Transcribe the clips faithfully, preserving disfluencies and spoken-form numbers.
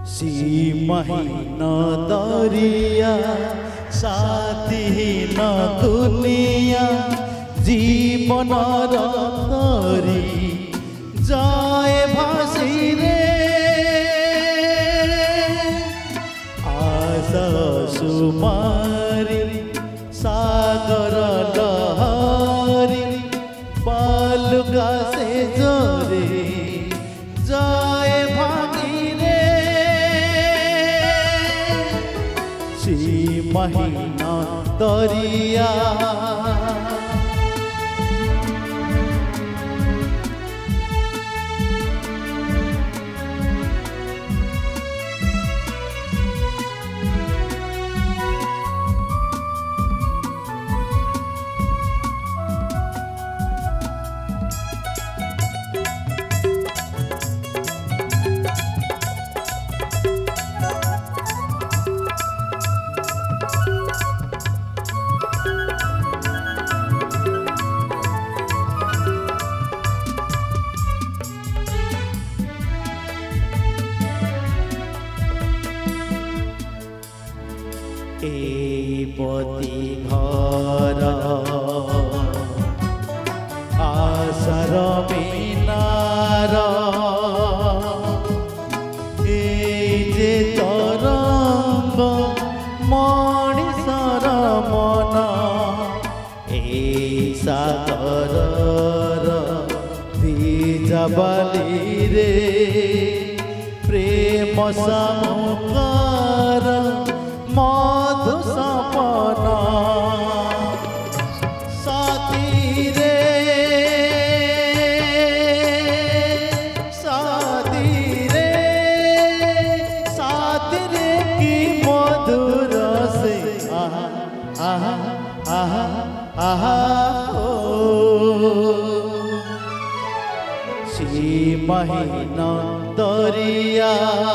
सीमाहीन दरिया साथीहीन दुनिया जीवन तरी जाए भासी रे आशा सुमारी सागर लहरी बालुका से जोरे जाए भागी रे सीमाहीन दरिया पति घर आशार मीनार जे तरंग मणिषर मन ए सागर दिजाबाली रे प्रेम समुकार मधु सपना साथी रे साथी रे साथी रे की मधुर से आहा आहा आहा आहा ओ सीमाहीन दरिया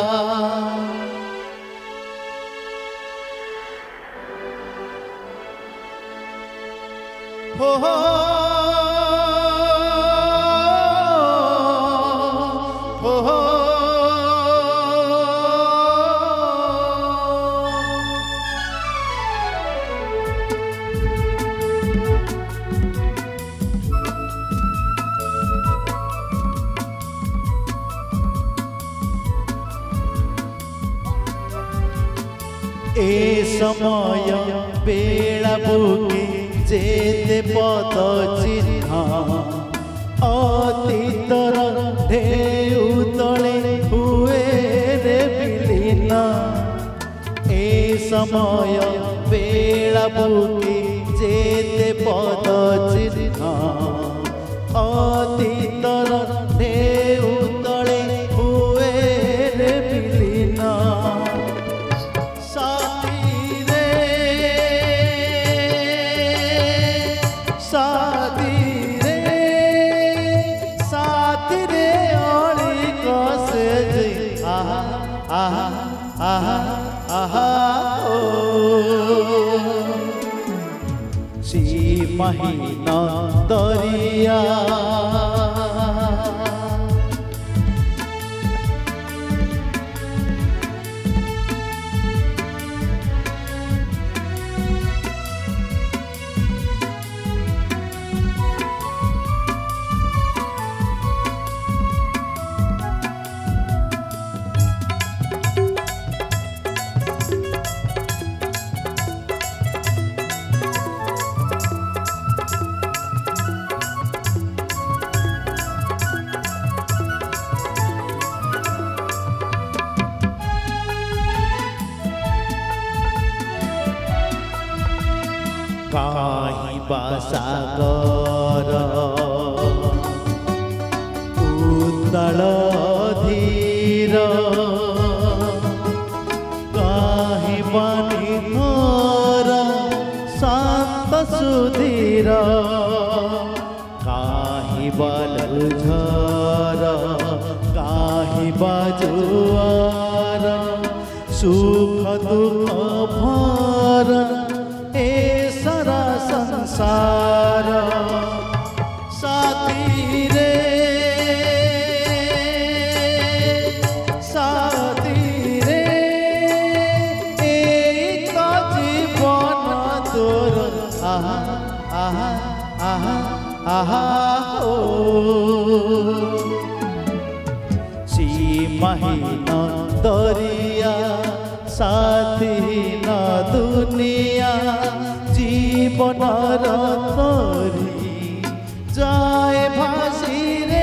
हो हो हो हो ए समय बेला बुके जेते पद चिन्ह अतीतर ढेउ तले हुए रे विलीन ए समय बेला बुके जेते पद चिन्ह अतीतर ढेउ तले हुए रे विलीन आहा आहा आहा ओ सीमाहीन दरिया काहिबा सागर उत्तल धीर काहिबा निघोर शांत सुधीर काहिबा ललझर काहिबा जुआर सुख दुख भर सारा संसार साथी रे साथी आहा हो सीमाहीन दरिया साथीहीन दुनिया जीवन तरी जाए भासी रे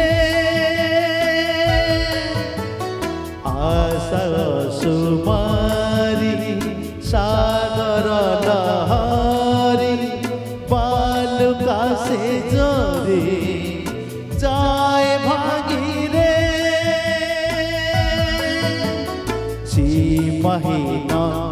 आशा सुमारी सागर लहरी बालुका से जोरे जाए भागी रे सीमाहीन